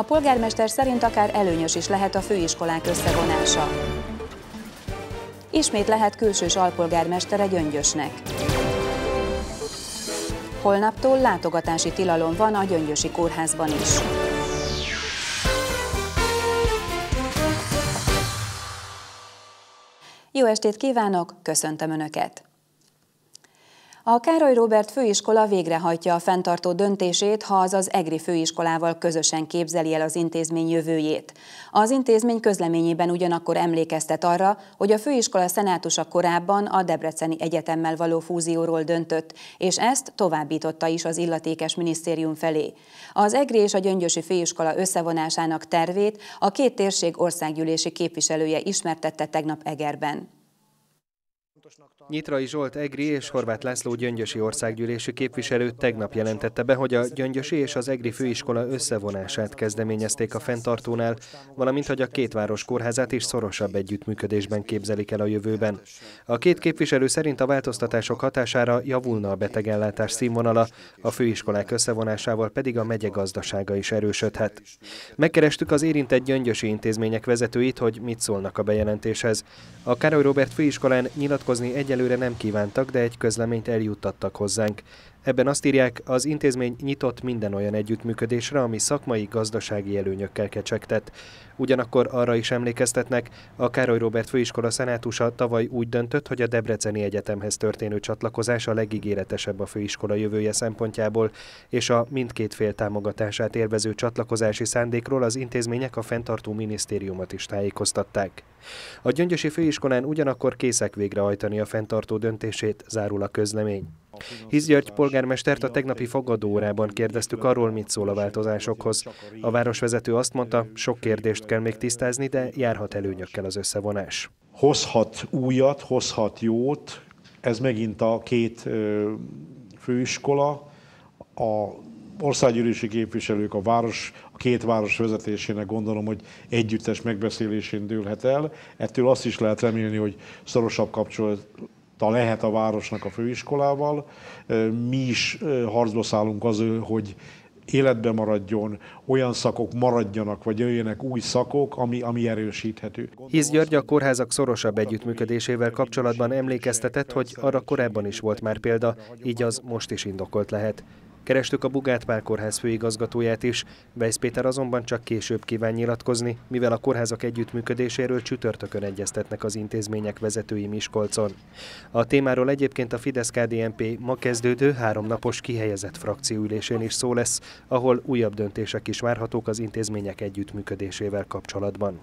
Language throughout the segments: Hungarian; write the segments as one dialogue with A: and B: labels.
A: A polgármester szerint akár előnyös is lehet a főiskolák összevonása. Ismét lehet külsős alpolgármestere Gyöngyösnek. Holnaptól látogatási tilalom van a Gyöngyösi kórházban is. Jó estét kívánok, köszöntöm Önöket! A Károly Róbert főiskola végrehajtja a fenntartó döntését, ha az EGRI főiskolával közösen képzeli el az intézmény jövőjét. Az intézmény közleményében ugyanakkor emlékeztet arra, hogy a főiskola szenátusa korábban a Debreceni Egyetemmel való fúzióról döntött, és ezt továbbította is az illetékes minisztérium felé. Az EGRI és a Gyöngyösi főiskola összevonásának tervét a két térség országgyűlési képviselője ismertette tegnap Egerben.
B: Nyitrai Zsolt EGRI és Horváth László gyöngyösi országgyűlési képviselő tegnap jelentette be, hogy a Gyöngyösi és az EGRI főiskola összevonását kezdeményezték a fenntartónál, valamint hogy a két város kórházát is szorosabb együttműködésben képzelik el a jövőben. A két képviselő szerint a változtatások hatására javulna a betegellátás színvonala, a főiskolák összevonásával pedig a megye gazdasága is erősödhet. Megkerestük az érintett gyöngyösi intézmények vezetőit, hogy mit szólnak a bejelentéshez. A Károly Róbert főiskolán nyilatkozni egyelőre nem kívántak, de egy közleményt eljuttattak hozzánk. Ebben azt írják, az intézmény nyitott minden olyan együttműködésre, ami szakmai, gazdasági előnyökkel kecsegtet. Ugyanakkor arra is emlékeztetnek, a Károly Róbert főiskola szenátusa tavaly úgy döntött, hogy a Debreceni Egyetemhez történő csatlakozás a legígéretesebb a főiskola jövője szempontjából, és a mindkét fél támogatását élvező csatlakozási szándékról az intézmények a fenntartó minisztériumot is tájékoztatták. A Gyöngyösi főiskolán ugyanakkor készek végrehajtani a fenntartó döntését, zárul a közlemény. Hisz György polgármestert a tegnapi fogadóórában kérdeztük arról, mit szól a változásokhoz. A városvezető azt mondta, sok kérdést kell még tisztázni, de járhat előnyökkel az összevonás.
C: Hozhat újat, hozhat jót, ez megint a két főiskola, a országgyűlési képviselők, a két város vezetésének gondolom, hogy együttes megbeszélésén dőlhet el. Ettől azt is lehet remélni, hogy szorosabb kapcsolata lehet a városnak a főiskolával. Mi is harcba szállunk azért, hogy életben maradjon, olyan szakok maradjanak, vagy jöjjenek új szakok, ami erősíthető.
B: Hisz György a kórházak szorosabb együttműködésével kapcsolatban emlékeztetett, hogy arra korábban is volt már példa, így az most is indokolt lehet. Kerestük a Bugát Pál kórház főigazgatóját is, Weisz Péter azonban csak később kíván nyilatkozni, mivel a kórházak együttműködéséről csütörtökön egyeztetnek az intézmények vezetői Miskolcon. A témáról egyébként a Fidesz-KDNP ma kezdődő 3 napos kihelyezett frakcióülésén is szó lesz, ahol újabb döntések is várhatók az intézmények együttműködésével kapcsolatban.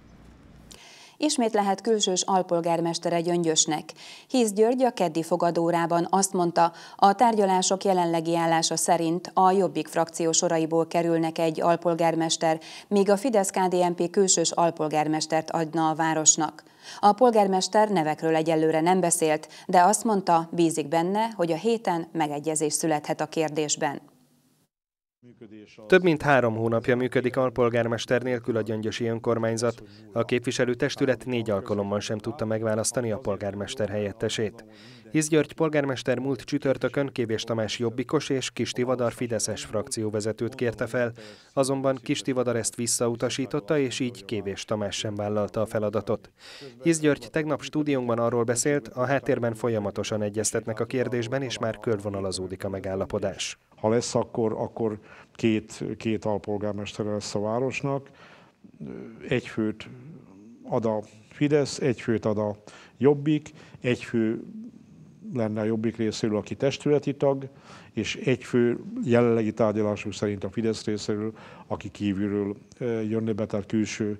A: Ismét lehet külsős alpolgármestere Gyöngyösnek. Hisz György a keddi fogadórában azt mondta, a tárgyalások jelenlegi állása szerint a Jobbik frakció soraiból kerülnek egy alpolgármester, míg a Fidesz-KDNP külsős alpolgármestert adna a városnak. A polgármester nevekről egyelőre nem beszélt, de azt mondta, bízik benne, hogy a héten megegyezés születhet a kérdésben.
B: Több mint 3 hónapja működik alpolgármester nélkül a gyöngyösi önkormányzat. A képviselőtestület 4 alkalommal sem tudta megválasztani a polgármester helyettesét. Hisz György polgármester múlt csütörtökön Kévés Tamás jobbikos és Kiss Tivadar fideszes frakcióvezetőt kérte fel, azonban Kiss Tivadar ezt visszautasította, és így Kévés Tamás sem vállalta a feladatot. Hisz György tegnap stúdiónkban arról beszélt, a háttérben folyamatosan egyeztetnek a kérdésben, és már körvonalazódik a megállapodás.
C: Ha lesz, akkor két alpolgármestere lesz a városnak. Egy főt ad a Fidesz, egy főt ad a Jobbik, egy fő lenne a Jobbik részéről, aki testületi tag, és egy fő jelenlegi tárgyalásunk szerint a Fidesz részéről, aki kívülről jönne be, tehát külső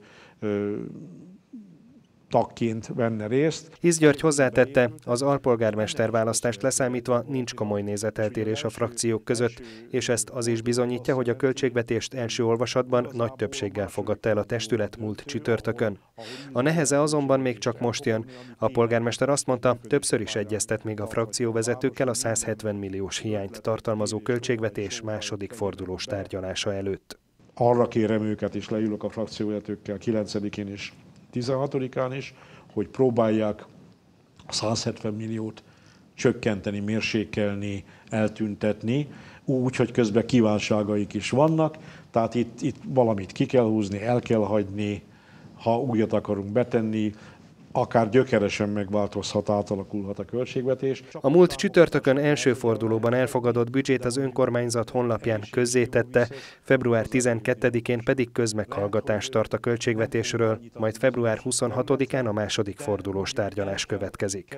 C: tagként venne részt.
B: Hisz György hozzátette, az alpolgármester választást leszámítva nincs komoly nézeteltérés a frakciók között, és ezt az is bizonyítja, hogy a költségvetést első olvasatban nagy többséggel fogadta el a testület múlt csütörtökön. A neheze azonban még csak most jön. A polgármester azt mondta, többször is egyeztet még a frakcióvezetőkkel a 170 milliós hiányt tartalmazó költségvetés második fordulós tárgyalása előtt.
C: Arra kérem őket, és leülök a frakcióvezetőkkel 9-én is, 16-án is, hogy próbálják a 170 milliót csökkenteni, mérsékelni, eltüntetni. úgy, hogy közben kívánságaik is vannak, tehát itt valamit ki kell húzni, el kell hagyni, ha újat akarunk betenni, akár gyökeresen megváltozhat, átalakulhat a költségvetés.
B: A múlt csütörtökön első fordulóban elfogadott büdzsét az önkormányzat honlapján közzétette, február 12-én pedig közmeghallgatást tart a költségvetésről, majd február 26-án a második fordulós tárgyalás következik.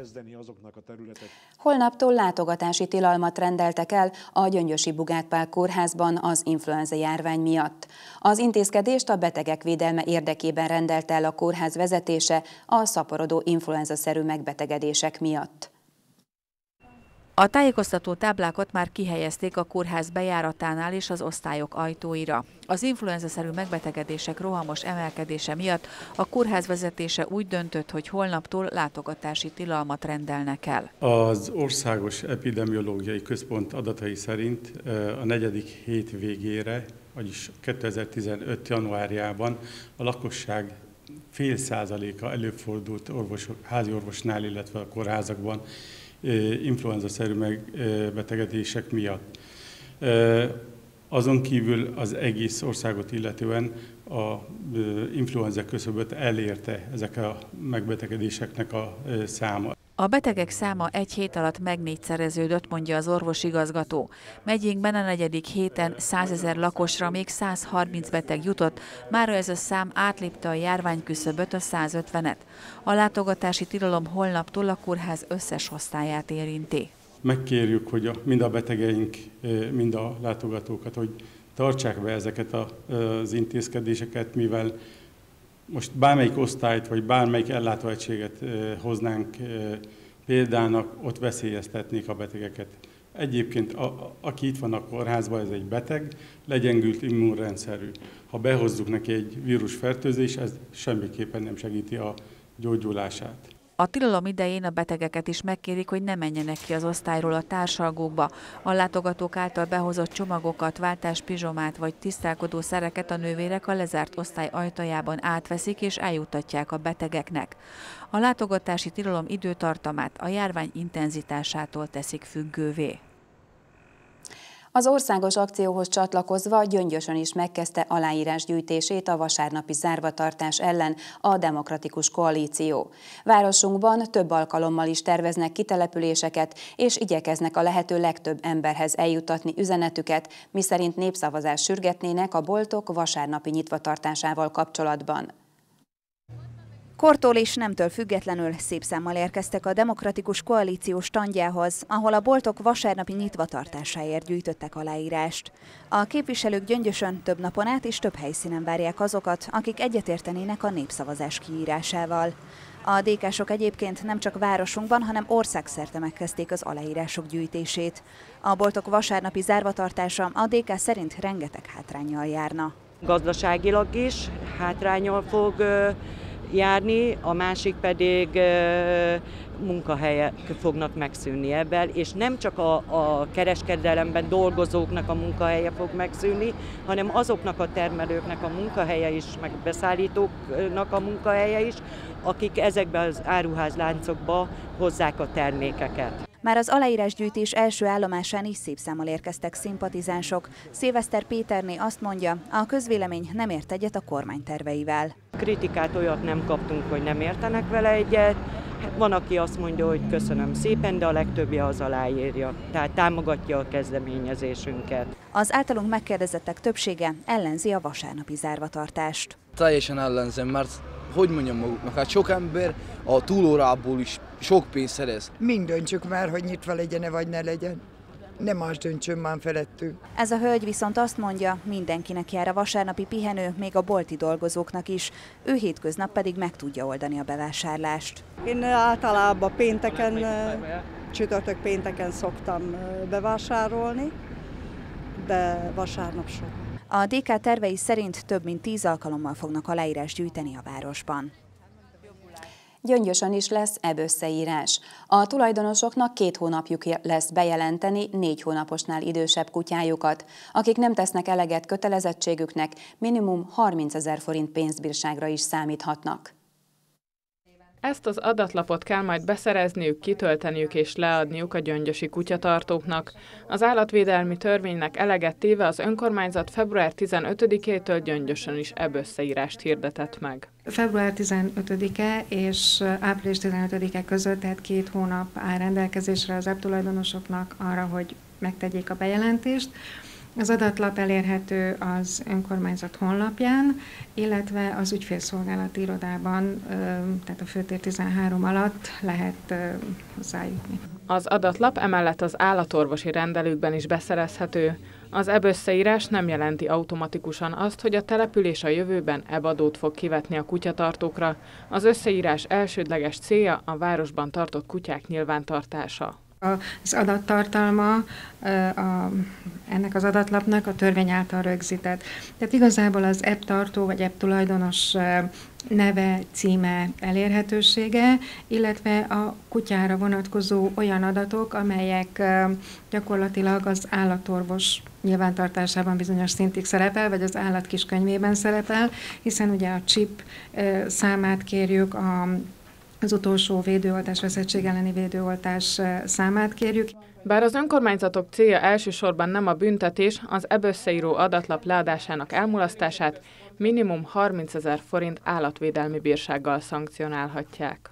A: Holnaptól látogatási tilalmat rendeltek el a Gyöngyösi Bugát Pál kórházban az influenza járvány miatt. Az intézkedést a betegek védelme érdekében rendelte el a kórház vezetése a szaporodó influenza-szerű megbetegedések miatt.
D: A tájékoztató táblákat már kihelyezték a kórház bejáratánál és az osztályok ajtóira. Az influenza-szerű megbetegedések rohamos emelkedése miatt a kórház vezetése úgy döntött, hogy holnaptól látogatási tilalmat rendelnek el.
E: Az Országos Epidemiológiai Központ adatai szerint a 4. hét végére, vagyis 2015. januárjában a lakosság fél százaléka előfordult házi orvosnál, illetve a kórházakban influenza-szerű megbetegedések miatt. Azon kívül az egész országot illetően a influenza küszöböt elérte ezek a megbetegedéseknek a száma.
D: A betegek száma egy hét alatt megnégyszereződött, mondja az orvosigazgató. Megyénkben a 4. héten 100 000 lakosra még 130 beteg jutott, mára ez a szám átlépte a járványküszöböt, a 150-et. A látogatási tilalom holnaptól a kórház összes osztályát érinti.
E: Megkérjük, hogy mind a betegeink, mind a látogatókat, hogy tartsák be ezeket az intézkedéseket, mivel most bármelyik osztályt, vagy bármelyik ellátóegységet hoznánk példának, ott veszélyeztetnék a betegeket. Egyébként, aki itt van a kórházban, ez egy beteg, legyengült immunrendszerű. Ha behozzuk neki egy vírusfertőzés, ez semmiképpen nem segíti a gyógyulását.
D: A tilalom idején a betegeket is megkérik, hogy ne menjenek ki az osztályról a társalgókba. A látogatók által behozott csomagokat, váltáspizsomát vagy tisztálkodó szereket a nővérek a lezárt osztály ajtajában átveszik és eljuttatják a betegeknek. A látogatási tilalom időtartamát a járvány intenzitásától teszik függővé.
A: Az országos akcióhoz csatlakozva Gyöngyösön is megkezdte aláírásgyűjtését a vasárnapi zárvatartás ellen a Demokratikus Koalíció. Városunkban több alkalommal is terveznek kitelepüléseket, és igyekeznek a lehető legtöbb emberhez eljuttatni üzenetüket, miszerint népszavazást sürgetnének a boltok vasárnapi nyitvatartásával kapcsolatban.
F: Kortól és nemtől függetlenül szép számmal érkeztek a Demokratikus Koalíció standjához, ahol a boltok vasárnapi nyitvatartásáért gyűjtöttek aláírást. A képviselők Gyöngyösön több napon át és több helyszínen várják azokat, akik egyetértenének a népszavazás kiírásával. A DK-sok egyébként nem csak városunkban, hanem országszerte megkezdték az aláírások gyűjtését. A boltok vasárnapi zárvatartása a DK szerint rengeteg hátránnyal járna.
G: Gazdaságilag is hátránnyal fog járni, a másik pedig munkahelyek fognak megszűnni ebből, és nem csak a kereskedelemben dolgozóknak a munkahelye fog megszűnni, hanem azoknak a termelőknek a munkahelye is, meg beszállítóknak a munkahelye is, akik ezekben az áruházláncokba hozzák a termékeket.
F: Már az aláírásgyűjtés első állomásán is szép számmal érkeztek szimpatizánsok. Szilveszter Péterné azt mondja, a közvélemény nem ért egyet a kormány terveivel.
G: Kritikát olyat nem kaptunk, hogy nem értenek vele egyet. Van, aki azt mondja, hogy köszönöm szépen, de a legtöbbje az aláírja. Tehát támogatja a kezdeményezésünket.
F: Az általunk megkérdezettek többsége ellenzi a vasárnapi zárvatartást.
H: Teljesen ellenzem, mert hogy mondjam maguknak, hát sok ember a túlórából is sok pénzt szerez.
I: Mind döntsük már, hogy nyitva legyen-e vagy ne legyen. Nem más döntsön már felettünk.
F: Ez a hölgy viszont azt mondja, mindenkinek jár a vasárnapi pihenő, még a bolti dolgozóknak is. Ő hétköznap pedig meg tudja oldani a bevásárlást.
J: Én általában csütörtök pénteken szoktam bevásárolni, de vasárnap sok.
F: A DK tervei szerint több mint 10 alkalommal fognak aláírást gyűjteni a városban.
A: Gyöngyösön is lesz ebösszeírás. A tulajdonosoknak 2 hónapjuk lesz bejelenteni 4 hónaposnál idősebb kutyájukat. Akik nem tesznek eleget kötelezettségüknek, minimum 30 000 forint pénzbírságra is számíthatnak.
K: Ezt az adatlapot kell majd beszerezniük, kitölteniük és leadniuk a gyöngyösi kutyatartóknak. Az állatvédelmi törvénynek eleget téve az önkormányzat február 15-től Gyöngyösön is összeírást hirdetett meg.
L: Február 15-e és április 15-e között, tehát 2 hónap áll rendelkezésre az tulajdonosoknak arra, hogy megtegyék a bejelentést. Az adatlap elérhető az önkormányzat honlapján, illetve az ügyfélszolgálati irodában, tehát a Főtér 13 alatt lehet hozzájutni.
K: Az adatlap emellett az állatorvosi rendelőkben is beszerezhető. Az összeírás nem jelenti automatikusan azt, hogy a település a jövőben adót fog kivetni a kutyatartókra. Az összeírás elsődleges célja a városban tartott kutyák nyilvántartása.
L: Az adattartalma ennek az adatlapnak a törvény által rögzített. Tehát igazából az tartó vagy tulajdonos neve, címe, elérhetősége, illetve a kutyára vonatkozó olyan adatok, amelyek gyakorlatilag az állatorvos nyilvántartásában bizonyos szintig szerepel, vagy az állatkiskönyvében szerepel, hiszen ugye a chip számát kérjük, az utolsó védőoltás, veszettség elleni védőoltás számát kérjük.
K: Bár az önkormányzatok célja elsősorban nem a büntetés, az összeíró adatlap leadásának elmulasztását minimum 30 000 forint állatvédelmi bírsággal szankcionálhatják.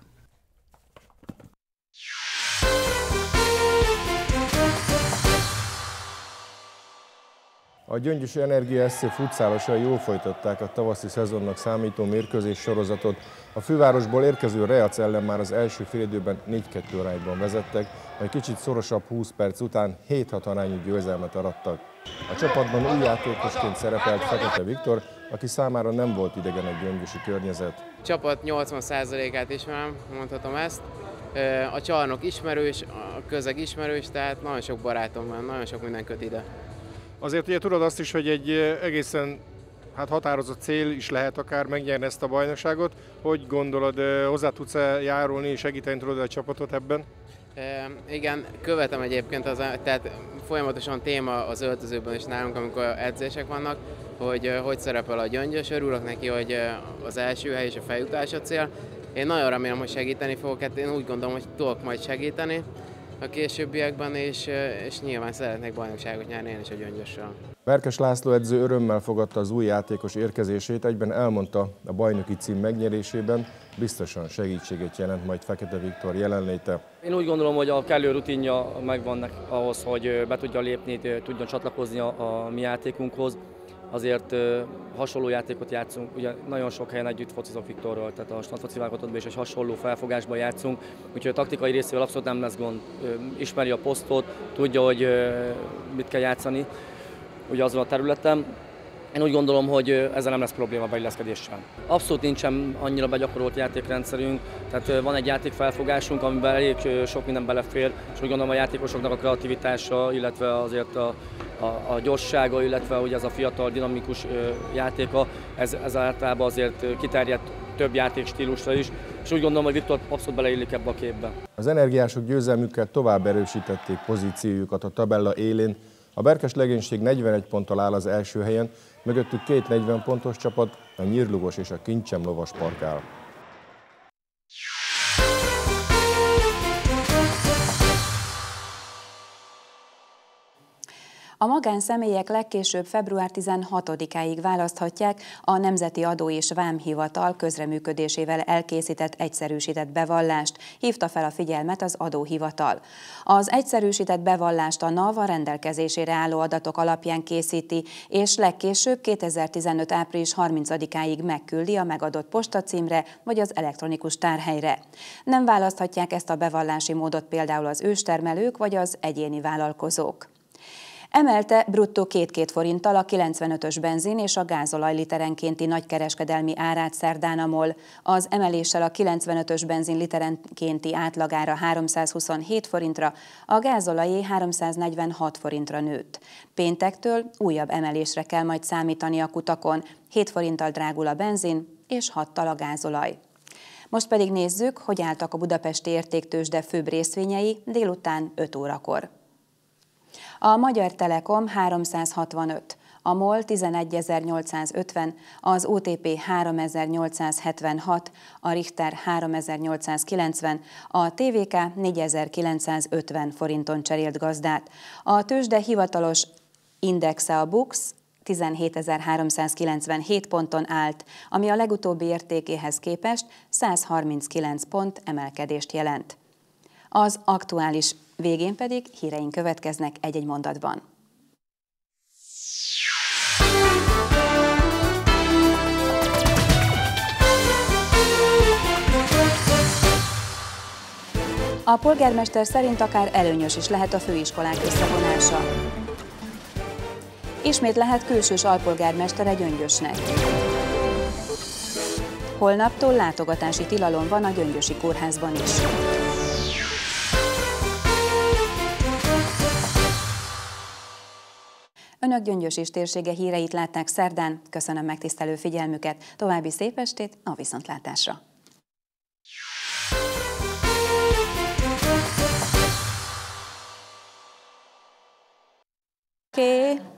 M: A Gyöngyösi Energia SC futszálosai jól folytatták a tavaszi szezonnak számító mérkőzés sorozatot. A fővárosból érkező Reac ellen már az első félidőben 4-2 arányban vezettek, majd kicsit szorosabb 20 perc után 7-6 arányú győzelmet arattak. A csapatban új játékosként szerepelt Fekete Viktor, aki számára nem volt idegen egy gyöngyösi környezet.
N: A csapat 80%-át ismerem, mondhatom ezt. A csarnok ismerős, a közeg ismerős, tehát nagyon sok barátom van, nagyon sok minden köt ide.
O: Azért ugye tudod azt is, hogy egy egészen határozott cél is lehet akár megnyerni ezt a bajnokságot. Hogy gondolod, hozzá tudsz járulni és segíteni tudod a csapatot ebben?
N: Igen, követem egyébként, tehát folyamatosan téma az öltözőben is nálunk, amikor edzések vannak, hogy szerepel a Gyöngyös. Örülök neki, hogy az első hely és a feljutás a cél. Én nagyon remélem, hogy segíteni fogok, én úgy gondolom, hogy tudok majd segíteni a későbbiekben, és nyilván szeretnék bajnokságot nyerni én is a Gyöngyössel.
M: Verkes László edző örömmel fogadta az új játékos érkezését, egyben elmondta, a bajnoki cím megnyerésében biztosan segítséget jelent majd Fekete Viktor jelenléte.
P: Én úgy gondolom, hogy a kellő rutinja megvan ahhoz, hogy be tudja lépni, tudjon csatlakozni a mi játékunkhoz. Azért hasonló játékot játszunk, ugye nagyon sok helyen együtt focizok Viktorral, tehát a standfoci válogatottban is egy hasonló felfogásban játszunk, úgyhogy a taktikai részével abszolút nem lesz gond. Ismeri a posztot, tudja, hogy mit kell játszani ugye azon a területen. Én úgy gondolom, hogy ezzel nem lesz probléma a beilleszkedéssel. Abszolút nincsen annyira begyakorolt játékrendszerünk, tehát van egy játékfelfogásunk, amiben elég sok minden belefér, és úgy gondolom a játékosoknak a kreativitása, illetve azért a gyorssága, illetve ugye ez a fiatal, dinamikus játéka, ez általában azért kiterjedt több játékstílusra is, és úgy gondolom, hogy Viktor abszolút beleillik ebbe a képbe.
M: Az energiások győzelmükkel tovább erősítették pozíciójukat a tabella élén. A Berkes legénység 41 ponttal áll az első helyen, mögöttük 2 40 pontos csapat, a Nyírlugos és a Kincsem lovas park áll.
A: A magánszemélyek legkésőbb február 16-áig választhatják a Nemzeti Adó és Vámhivatal közreműködésével elkészített egyszerűsített bevallást, hívta fel a figyelmet az Adóhivatal. Az egyszerűsített bevallást a NAV a rendelkezésére álló adatok alapján készíti, és legkésőbb 2015. április 30-áig megküldi a megadott postacímre vagy az elektronikus tárhelyre. Nem választhatják ezt a bevallási módot például az őstermelők vagy az egyéni vállalkozók. Emelte bruttó 2 forinttal a 95-ös benzin és a gázolaj literenkénti nagykereskedelmi árát szerdán a MOL. Az emeléssel a 95-ös benzin literenkénti átlagára 327 forintra, a gázolajé 346 forintra nőtt. Péntektől újabb emelésre kell majd számítani a kutakon, 7 forinttal drágul a benzin és 6-tal a gázolaj. Most pedig nézzük, hogy álltak a budapesti értéktőzsde főbb részvényei délután 5 órakor. A Magyar Telekom 365, a MOL 11.850, az OTP 3.876, a Richter 3.890, a TVK 4.950 forinton cserélt gazdát. A tőzsde hivatalos indexe, a BUX 17.397 ponton állt, ami a legutóbbi értékéhez képest 139 pont emelkedést jelent. Az aktuális végén pedig híreink következnek egy-egy mondatban. A polgármester szerint akár előnyös is lehet a főiskolák összevonása. Ismét lehet külsős alpolgármestere Gyöngyösnek. Holnaptól látogatási tilalom van a Gyöngyösi kórházban is. Önök Gyöngyös és térsége híreit látták szerdán. Köszönöm megtisztelő figyelmüket. További szép estét, a viszontlátásra! Okay.